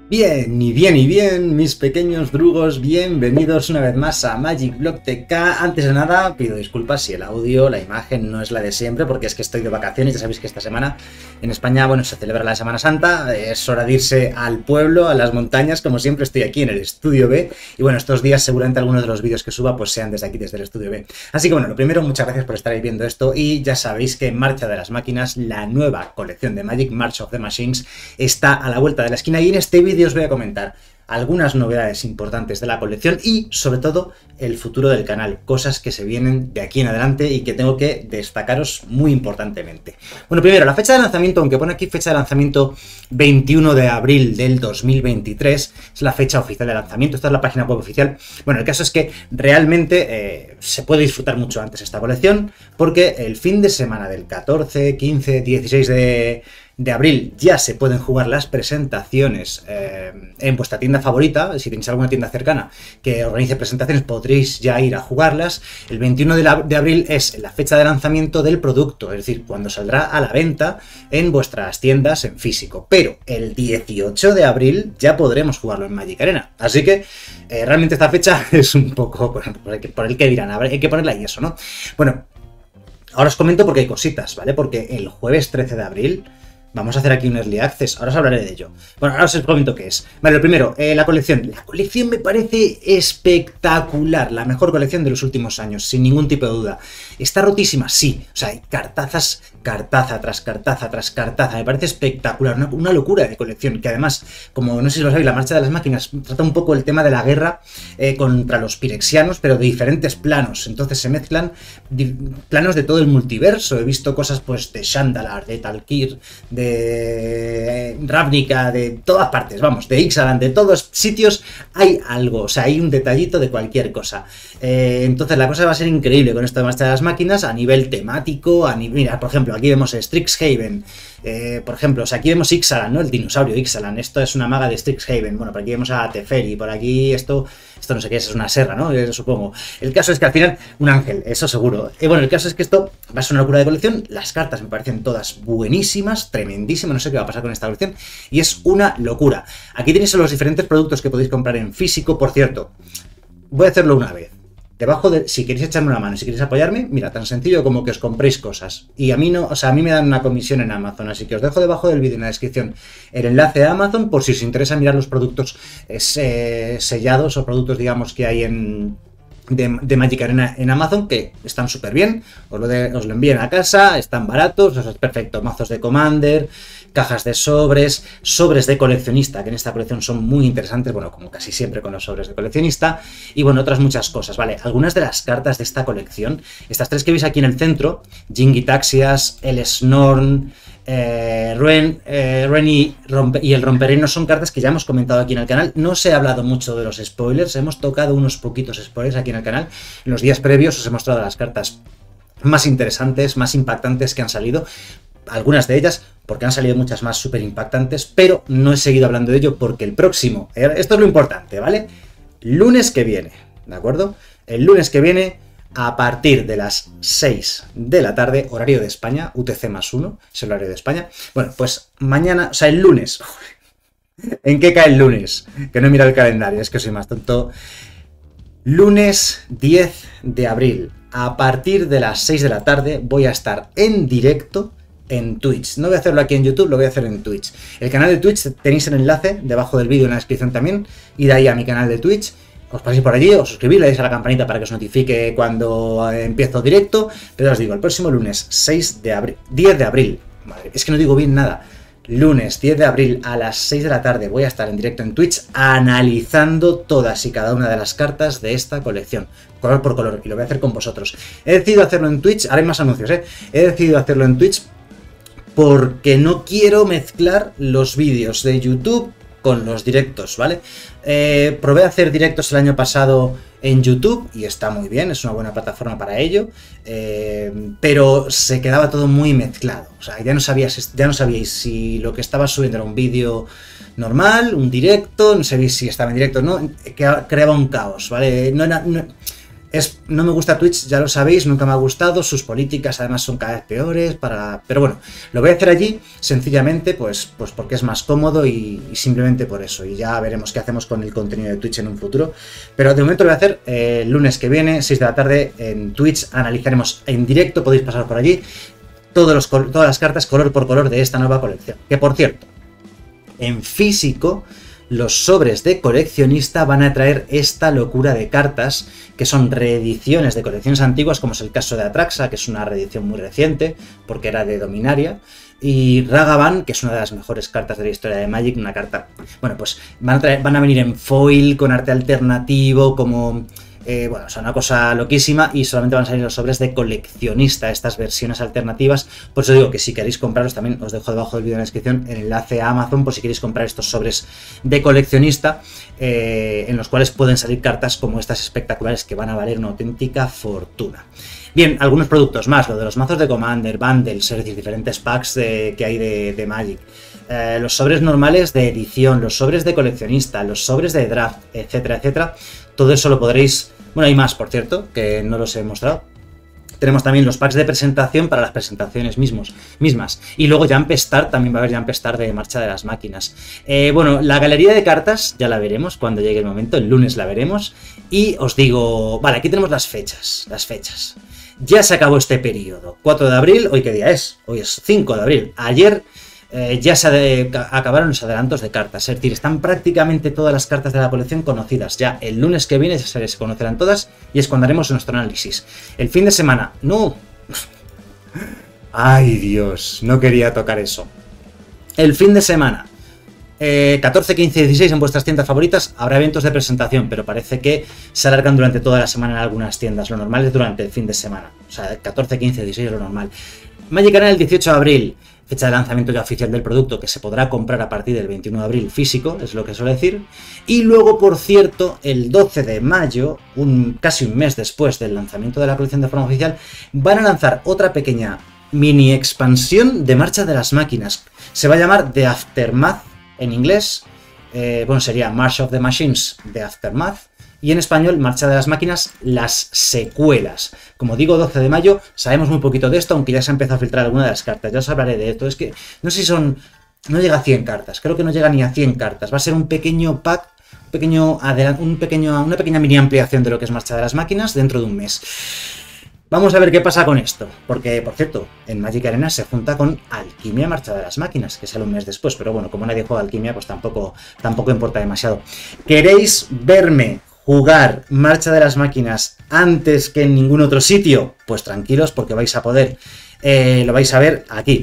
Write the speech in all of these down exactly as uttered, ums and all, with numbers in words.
Bien, y bien, y bien, mis pequeños drugos, bienvenidos una vez más a Magic Block T K. Antes de nada, pido disculpas si el audio, la imagen no es la de siempre, porque es que estoy de vacaciones. Ya sabéis que esta semana en España, bueno, se celebra la Semana Santa, es hora de irse al pueblo, a las montañas. Como siempre, estoy aquí en el Estudio B, y bueno, estos días seguramente algunos de los vídeos que suba pues sean desde aquí, desde el Estudio B. Así que bueno, lo primero, muchas gracias por estar ahí viendo esto, y ya sabéis que en Marcha de las Máquinas, la nueva colección de Magic, March of the Machines, está a la vuelta de la esquina, y en este vídeo os voy a comentar algunas novedades importantes de la colección y sobre todo el futuro del canal, cosas que se vienen de aquí en adelante y que tengo que destacaros muy importantemente. Bueno, primero, la fecha de lanzamiento, aunque pone aquí fecha de lanzamiento veintiuno de abril del dos mil veintitrés, es la fecha oficial de lanzamiento. Esta es la página web oficial. Bueno, el caso es que realmente eh, se puede disfrutar mucho antes esta colección, porque el fin de semana del catorce, quince, dieciséis de de abril ya se pueden jugar las presentaciones eh, en vuestra tienda favorita. Si tenéis alguna tienda cercana que organice presentaciones, podréis ya ir a jugarlas. El veintiuno de abril es la fecha de lanzamiento del producto, es decir, cuando saldrá a la venta en vuestras tiendas en físico. Pero el dieciocho de abril ya podremos jugarlo en Magic Arena. Así que eh, realmente esta fecha es un poco por, por, el que, por el que dirán, hay que ponerla y eso, ¿no? Bueno, ahora os comento porque hay cositas, ¿vale? Porque el jueves trece de abril vamos a hacer aquí un Early Access, ahora os hablaré de ello. Bueno, ahora os comento qué es. Vale, lo primero, eh, la colección. La colección me parece espectacular, la mejor colección de los últimos años, sin ningún tipo de duda. ¿Está rotísima? Sí. O sea, hay cartazas, cartaza tras cartaza tras cartaza. Me parece espectacular, una, una locura de colección, que además, como no sé si lo sabéis, la Marcha de las Máquinas trata un poco el tema de la guerra eh, contra los pirexianos, pero de diferentes planos. Entonces se mezclan planos de todo el multiverso. He visto cosas pues de Shandalar, de Talkir, de de Ravnica, de todas partes, vamos, de Ixalan, de todos sitios hay algo, o sea, hay un detallito de cualquier cosa. Eh, entonces la cosa va a ser increíble con esto de Marcha de las Máquinas a nivel temático, a nivel, mira, por ejemplo, aquí vemos Strixhaven, eh, por ejemplo, o sea, aquí vemos Ixalan, ¿no? El dinosaurio Ixalan, esto es una maga de Strixhaven, bueno, por aquí vemos a Teferi, por aquí esto, esto no sé qué es, es una serra, ¿no? Eh, supongo. El caso es que al final, un ángel, eso seguro. Y eh, bueno, el caso es que esto va a ser una locura de colección, las cartas me parecen todas buenísimas, tremendísimas, no sé qué va a pasar con esta colección, y es una locura. Aquí tenéis los diferentes productos que podéis comprar en físico, por cierto, voy a hacerlo una vez. Debajo de, si queréis echarme una mano, si queréis apoyarme, mira, tan sencillo como que os compréis cosas. Y a mí no, o sea, a mí me dan una comisión en Amazon, así que os dejo debajo del vídeo en la descripción el enlace a Amazon por si os interesa mirar los productos eh, sellados o productos, digamos, que hay en de, de Magic Arena en Amazon, que están súper bien, os lo, de, os lo envíen a casa, están baratos, o sea, es perfecto, mazos de Commander, cajas de sobres, sobres de coleccionista, que en esta colección son muy interesantes, bueno, como casi siempre con los sobres de coleccionista, y bueno, otras muchas cosas, ¿vale? Algunas de las cartas de esta colección, estas tres que veis aquí en el centro, Jin-Gitaxias, el Snorn, eh, Ren, eh, Ren y, Rompe, y el Rompereno son cartas que ya hemos comentado aquí en el canal. No se ha hablado mucho de los spoilers, hemos tocado unos poquitos spoilers aquí en el canal. En los días previos os he mostrado las cartas más interesantes, más impactantes que han salido. Algunas de ellas, porque han salido muchas más súper impactantes, pero no he seguido hablando de ello porque el próximo, esto es lo importante, ¿vale? Lunes que viene, ¿de acuerdo? El lunes que viene, a partir de las seis de la tarde, horario de España, U T C más uno, es el horario de España. Bueno, pues mañana, o sea, el lunes. ¿En qué cae el lunes? Que no he mirado el calendario, es que soy más tonto. Lunes diez de abril, a partir de las seis de la tarde, voy a estar en directo en Twitch. No voy a hacerlo aquí en YouTube, lo voy a hacer en Twitch. El canal de Twitch tenéis el enlace debajo del vídeo en la descripción también. Id ahí a mi canal de Twitch. Os paséis por allí, os suscribís, le dais a la campanita para que os notifique cuando empiezo directo. Pero os digo, el próximo lunes seis de abril, diez de abril, madre, es que no digo bien nada. Lunes diez de abril a las seis de la tarde voy a estar en directo en Twitch analizando todas y cada una de las cartas de esta colección, color por color, y lo voy a hacer con vosotros. He decidido hacerlo en Twitch, ahora hay más anuncios, ¿eh? He decidido hacerlo en Twitch porque no quiero mezclar los vídeos de YouTube con los directos, ¿vale? Eh, probé a hacer directos el año pasado en YouTube y está muy bien, es una buena plataforma para ello, eh, pero se quedaba todo muy mezclado, o sea, ya no sabías, ya no sabíais si lo que estaba subiendo era un vídeo normal, un directo, no sabéis si estaba en directo o no, creaba un caos, ¿vale? No era... No, Es, no me gusta Twitch, ya lo sabéis, nunca me ha gustado, sus políticas además son cada vez peores, para, pero bueno, lo voy a hacer allí sencillamente pues, pues porque es más cómodo y, y simplemente por eso, y ya veremos qué hacemos con el contenido de Twitch en un futuro, pero de momento lo voy a hacer eh, el lunes que viene, seis de la tarde en Twitch, analizaremos en directo, podéis pasar por allí, todos los, todas las cartas color por color de esta nueva colección, que por cierto, en físico, los sobres de coleccionista van a traer esta locura de cartas, que son reediciones de colecciones antiguas, como es el caso de Atraxa, que es una reedición muy reciente, porque era de Dominaria, y Ragavan, que es una de las mejores cartas de la historia de Magic, una carta... Bueno, pues van a, traer, van a venir en foil, con arte alternativo, como... Eh, bueno, o sea, una cosa loquísima, y solamente van a salir los sobres de coleccionista, estas versiones alternativas. Por eso digo que si queréis comprarlos, también os dejo debajo del vídeo en la descripción el enlace a Amazon por si queréis comprar estos sobres de coleccionista, eh, en los cuales pueden salir cartas como estas espectaculares que van a valer una auténtica fortuna. Bien, algunos productos más, lo de los mazos de Commander, bundles, es decir, diferentes packs de, que hay de, de Magic. Eh, los sobres normales de edición, los sobres de coleccionista, los sobres de draft, etcétera, etcétera. Todo eso lo podréis... Bueno, hay más, por cierto, que no los he mostrado. Tenemos también los packs de presentación para las presentaciones mismos, mismas. Y luego Jump Start, también va a haber Jump Start de marcha de las máquinas. Eh, bueno, la galería de cartas ya la veremos cuando llegue el momento, el lunes la veremos. Y os digo... Vale, aquí tenemos las fechas, las fechas. Ya se acabó este periodo. cuatro de abril, ¿hoy qué día es? Hoy es cinco de abril. Ayer... Eh, ya se de, acabaron los adelantos de cartas, es decir, están prácticamente todas las cartas de la colección conocidas. Ya el lunes que viene se les conocerán todas y es cuando haremos nuestro análisis. El fin de semana, no. Ay Dios, no quería tocar eso. El fin de semana, eh, catorce, quince y dieciséis en vuestras tiendas favoritas habrá eventos de presentación, pero parece que se alargan durante toda la semana en algunas tiendas. Lo normal es durante el fin de semana, o sea, catorce, quince y dieciséis es lo normal. Magic Arena el dieciocho de abril. Fecha de lanzamiento ya oficial del producto, que se podrá comprar a partir del veintiuno de abril físico, es lo que suele decir. Y luego, por cierto, el doce de mayo, un, casi un mes después del lanzamiento de la colección de forma oficial, van a lanzar otra pequeña mini expansión de Marcha de las Máquinas. Se va a llamar The Aftermath en inglés, eh, bueno, sería March of the Machines The Aftermath. Y en español, Marcha de las Máquinas, las secuelas. Como digo, doce de mayo, sabemos muy poquito de esto, aunque ya se ha empezado a filtrar alguna de las cartas. Ya os hablaré de esto. Es que no sé si son... No llega a cien cartas. Creo que no llega ni a cien cartas. Va a ser un pequeño pack, un pequeño un pequeño, una pequeña mini ampliación de lo que es Marcha de las Máquinas dentro de un mes. Vamos a ver qué pasa con esto. Porque, por cierto, en Magic Arena se junta con Alquimia Marcha de las Máquinas, que sale un mes después. Pero bueno, como nadie juega Alquimia, pues tampoco, tampoco importa demasiado. ¿Queréis verme jugar Marcha de las Máquinas antes que en ningún otro sitio? Pues tranquilos, porque vais a poder, eh, lo vais a ver aquí.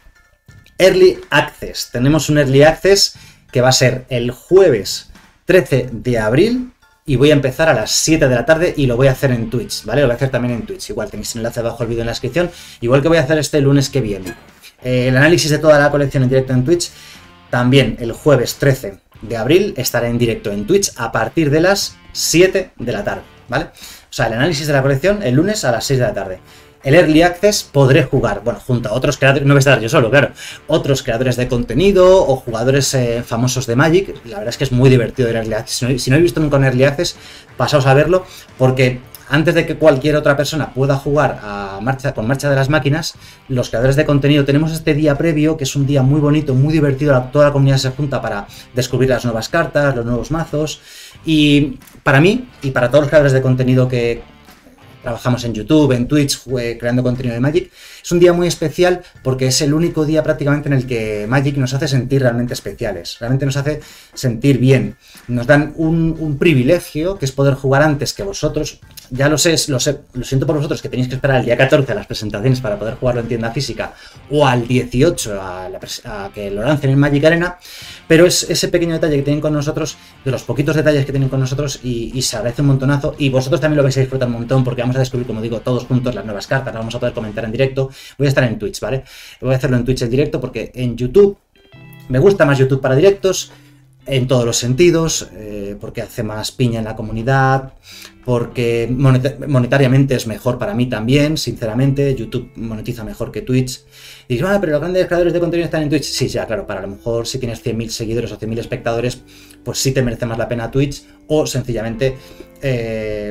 Early Access. Tenemos un Early Access que va a ser el jueves trece de abril y voy a empezar a las siete de la tarde y lo voy a hacer en Twitch, ¿vale? Lo voy a hacer también en Twitch. Igual tenéis el enlace abajo del vídeo en la descripción. Igual que voy a hacer este lunes que viene. Eh, el análisis de toda la colección en directo en Twitch. También el jueves trece de abril estará en directo en Twitch a partir de las siete de la tarde, ¿vale? O sea, el análisis de la colección el lunes a las seis de la tarde. El Early Access podré jugar, bueno, junto a otros creadores, no voy a estar yo solo, claro, otros creadores de contenido o jugadores eh, famosos de Magic. La verdad es que es muy divertido el Early Access. Si no, si no habéis visto nunca un Early Access, pasaos a verlo, porque antes de que cualquier otra persona pueda jugar a marcha, con Marcha de las Máquinas, los creadores de contenido tenemos este día previo, que es un día muy bonito, muy divertido, toda la comunidad se junta para descubrir las nuevas cartas, los nuevos mazos, y para mí, y para todos los creadores de contenido que trabajamos en YouTube, en Twitch, creando contenido de Magic, es un día muy especial porque es el único día prácticamente en el que Magic nos hace sentir realmente especiales, realmente nos hace sentir bien. Nos dan un, un privilegio, que es poder jugar antes que vosotros. Ya lo sé, lo sé, lo siento por vosotros que tenéis que esperar al día catorce a las presentaciones para poder jugarlo en tienda física, o al dieciocho a, la, a que lo lancen en Magic Arena, pero es ese pequeño detalle que tienen con nosotros, de los poquitos detalles que tienen con nosotros, y, y se agradece un montonazo, y vosotros también lo vais a disfrutar un montón, porque vamos a descubrir, como digo, todos juntos las nuevas cartas, las vamos a poder comentar en directo. Voy a estar en Twitch, ¿vale? Voy a hacerlo en Twitch en directo porque en YouTube me gusta más YouTube para directos, en todos los sentidos, eh, porque hace más piña en la comunidad, porque monetariamente es mejor para mí también, sinceramente. YouTube monetiza mejor que Twitch. Y dices, ah, pero los grandes creadores de contenido están en Twitch. Sí, ya, claro, para a lo mejor si tienes cien mil seguidores o cien mil espectadores, pues sí te merece más la pena Twitch, o sencillamente... Eh,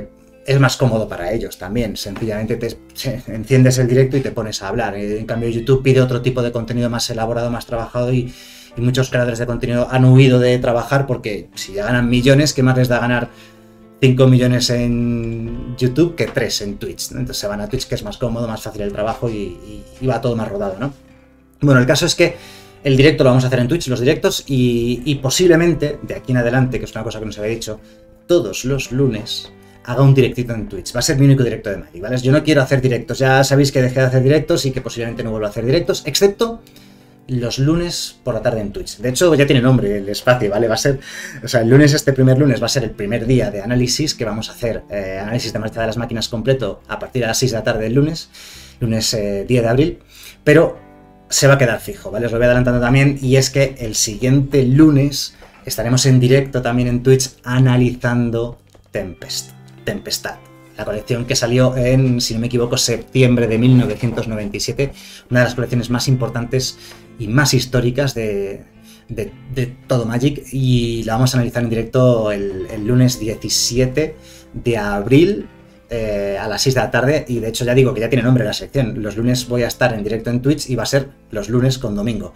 es más cómodo para ellos también. Sencillamente te enciendes el directo y te pones a hablar. En cambio, YouTube pide otro tipo de contenido más elaborado, más trabajado y, y muchos creadores de contenido han huido de trabajar porque si ya ganan millones, ¿qué más les da ganar cinco millones en YouTube que tres en Twitch, ¿no? Entonces se van a Twitch, que es más cómodo, más fácil el trabajo y, y, y va todo más rodado, ¿no? Bueno, el caso es que el directo lo vamos a hacer en Twitch, los directos, y, y posiblemente, de aquí en adelante, que es una cosa que no se había dicho, todos los lunes haga un directito en Twitch. Va a ser mi único directo de Magic, ¿vale? Yo no quiero hacer directos, ya sabéis que dejé de hacer directos y que posiblemente no vuelva a hacer directos, excepto los lunes por la tarde en Twitch. De hecho, ya tiene nombre el espacio, ¿vale? Va a ser, o sea, el lunes, este primer lunes, va a ser el primer día de análisis que vamos a hacer, eh, análisis de marcha de las máquinas completo a partir de las seis de la tarde del lunes, lunes eh, diez de abril, pero se va a quedar fijo, ¿vale? Os lo voy adelantando también, y es que el siguiente lunes estaremos en directo también en Twitch analizando Tempest. Tempestad, la colección que salió en, si no me equivoco, septiembre de mil novecientos noventa y siete, una de las colecciones más importantes y más históricas de, de, de todo Magic, y la vamos a analizar en directo el, el lunes diecisiete de abril eh, a las seis de la tarde, y de hecho ya digo que ya tiene nombre la sección. Los lunes voy a estar en directo en Twitch y va a ser los lunes con domingo.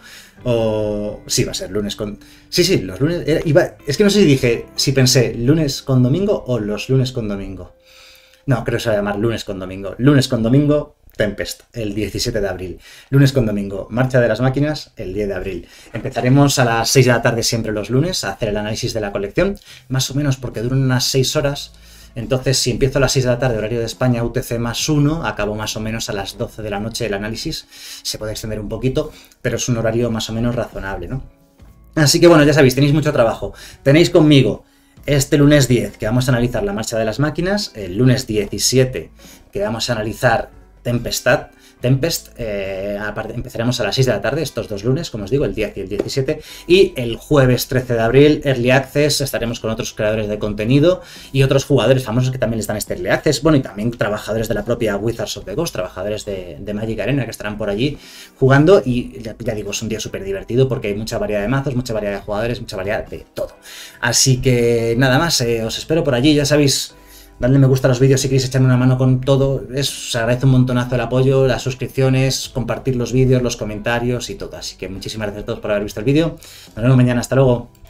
O sí, va a ser lunes con... Sí, sí, los lunes... Era... Iba... Es que no sé si dije, si pensé lunes con domingo o los lunes con domingo. No, creo que se va a llamar lunes con domingo. Lunes con domingo, Tempest, el diecisiete de abril. Lunes con domingo, Marcha de las Máquinas, el diez de abril. Empezaremos a las seis de la tarde siempre los lunes a hacer el análisis de la colección, más o menos porque duran unas seis horas. Entonces, si empiezo a las seis de la tarde, horario de España, U T C más uno, acabo más o menos a las doce de la noche el análisis. Se puede extender un poquito, pero es un horario más o menos razonable, ¿no? Así que bueno, ya sabéis, tenéis mucho trabajo. Tenéis conmigo este lunes diez, que vamos a analizar la marcha de las máquinas, el lunes diecisiete, que vamos a analizar Tempestad, Tempest, eh, aparte, empezaremos a las seis de la tarde, estos dos lunes, como os digo, el diez y el diecisiete, y el jueves trece de abril, Early Access, estaremos con otros creadores de contenido y otros jugadores famosos que también les dan este Early Access, bueno, y también trabajadores de la propia Wizards of the Coast, trabajadores de, de Magic Arena que estarán por allí jugando, y ya, ya digo, es un día súper divertido porque hay mucha variedad de mazos, mucha variedad de jugadores, mucha variedad de todo. Así que nada más, eh, os espero por allí, ya sabéis. Dadle me gusta a los vídeos si queréis echarme una mano con todo. Es, os agradece un montonazo el apoyo, las suscripciones, compartir los vídeos, los comentarios y todo. Así que muchísimas gracias a todos por haber visto el vídeo. Nos vemos mañana. Hasta luego.